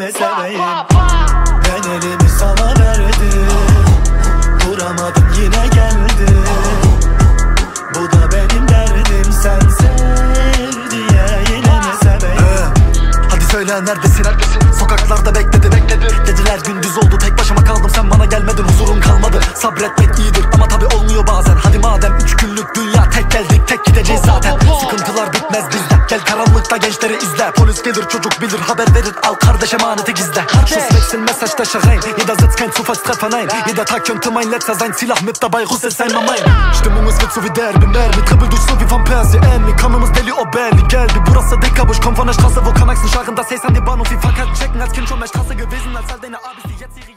mi seveyim? Ben elimi sana verdim, duramadım yine geldi. Bu da benim derdim, sen sev diye yine mi seveyim? Hadi söyle neredesin? Sokaklarda bekledim. Dediler gündüz oldu, tek başıma kaldım, sen bana gelmedin, huzurum kalmadı. Sabretmek iyidir ama tabi olmuyor bazen. Hadi madem 3 günlük dünya, tek geldik tek gideceğiz zaten. Sıkıntılar bitmez bizde, gel karanlıkta gençleri izle. Polis gelir çocuk bilir, haber verir, al kardeş emaneti gizle. Schuss wechseln, Messerstecher rein, jeder sitzt kein Zufallstreffer, nein. Jeder Tag könnte mein letzter sein, Ziel mit dabei, Russ ist einmal mein. Stimmung ist wird so wie Derby, Mermi, Trippel durch so wie Van Persie, Emmy. Kanımız deli o belli, geldi burası dicker, ich komm von der Straße, wo Kanaxen scharren, das Haze an die Bahnhof, wie Fahrkarten checken. Als Kind schon mehr Straße gewesen, als all deine Abis, die jetzt ihre